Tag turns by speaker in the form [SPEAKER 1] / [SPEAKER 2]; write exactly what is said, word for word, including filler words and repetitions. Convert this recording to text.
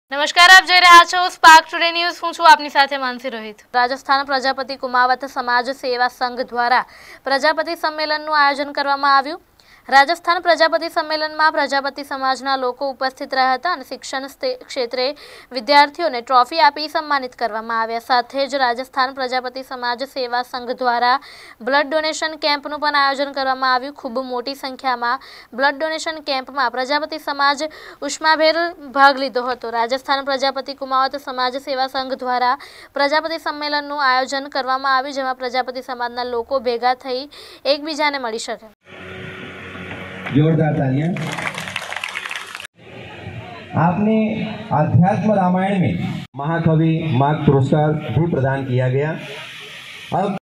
[SPEAKER 1] નમસ્કાર, આપ જોઈ રહ્યા છો સ્પાર્ક ટુડે ન્યૂઝ। હું છું આપની સાથે માનસી રોહિત। રાજસ્થાન પ્રજાપતિ કુમાવત સમાજ સેવા સંઘ દ્વારા પ્રજાપતિ સંમેલનનું આયોજન કરવામાં આવ્યું। રાજસ્થાન પ્રજાપતિ સંમેલનમાં પ્રજાપતિ સમાજના લોકો ઉપસ્થિત રહ્યા હતા અને શિક્ષણ ક્ષેત્રે વિદ્યાર્થીઓને ટ્રોફી આપી સન્માનિત કરવામાં આવ્યા। સાથે જ રાજસ્થાન પ્રજાપતિ સમાજ સેવા સંઘ દ્વારા બ્લડ ડોનેશન કેમ્પનું પણ આયોજન કરવામાં આવ્યું। ખૂબ મોટી સંખ્યામાં બ્લડ ડોનેશન કેમ્પમાં પ્રજાપતિ સમાજ ઉષ્માભેર ભાગ લીધો હતો। રાજસ્થાન પ્રજાપતિ કુમાવત સમાજ સેવા સંઘ દ્વારા પ્રજાપતિ સંમેલનનું આયોજન કરવામાં આવ્યું, જેમાં પ્રજાપતિ સમાજના લોકો ભેગા થઈ એકબીજાને મળી શકે।
[SPEAKER 2] जोरदार तालियां। आपने आध्यात्म रामायण में महाकवि मार्ग पुरस्कार भी प्रदान किया गया। अब